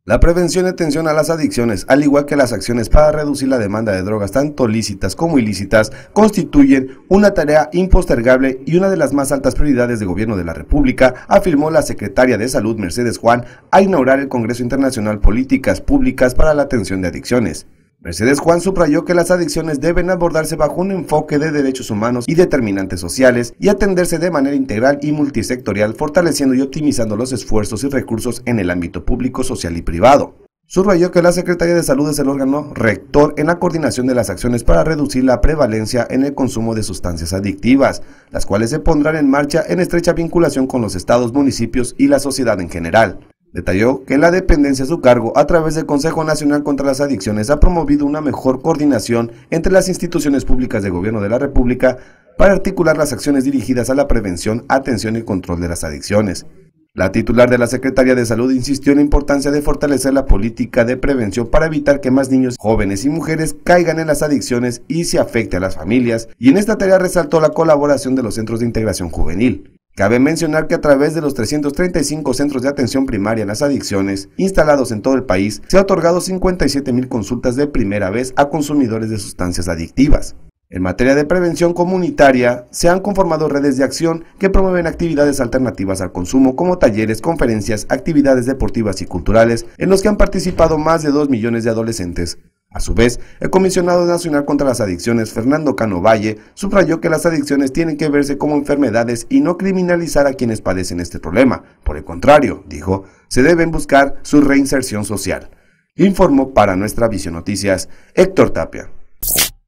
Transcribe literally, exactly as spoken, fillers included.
La prevención y atención a las adicciones, al igual que las acciones para reducir la demanda de drogas tanto lícitas como ilícitas, constituyen una tarea impostergable y una de las más altas prioridades del Gobierno de la República, afirmó la secretaria de Salud Mercedes Juan al inaugurar el Congreso Internacional Políticas Públicas para la Atención de Adicciones. Mercedes Juan subrayó que las adicciones deben abordarse bajo un enfoque de derechos humanos y determinantes sociales y atenderse de manera integral y multisectorial, fortaleciendo y optimizando los esfuerzos y recursos en el ámbito público, social y privado. Subrayó que la Secretaría de Salud es el órgano rector en la coordinación de las acciones para reducir la prevalencia en el consumo de sustancias adictivas, las cuales se pondrán en marcha en estrecha vinculación con los estados, municipios y la sociedad en general. Detalló que la dependencia a su cargo, a través del Consejo Nacional contra las Adicciones, ha promovido una mejor coordinación entre las instituciones públicas del Gobierno de la República para articular las acciones dirigidas a la prevención, atención y control de las adicciones. La titular de la Secretaría de Salud insistió en la importancia de fortalecer la política de prevención para evitar que más niños, jóvenes y mujeres caigan en las adicciones y se afecte a las familias, y en esta tarea resaltó la colaboración de los centros de integración juvenil. Cabe mencionar que a través de los trescientos treinta y cinco centros de atención primaria en las adicciones instalados en todo el país, se ha otorgado cincuenta y siete mil consultas de primera vez a consumidores de sustancias adictivas. En materia de prevención comunitaria, se han conformado redes de acción que promueven actividades alternativas al consumo, como talleres, conferencias, actividades deportivas y culturales, en los que han participado más de dos millones de adolescentes. A su vez, el Comisionado Nacional contra las Adicciones, Fernando Cano Valle, subrayó que las adicciones tienen que verse como enfermedades y no criminalizar a quienes padecen este problema. Por el contrario, dijo, se deben buscar su reinserción social. Informó para Nuestra Visión Noticias, Héctor Tapia.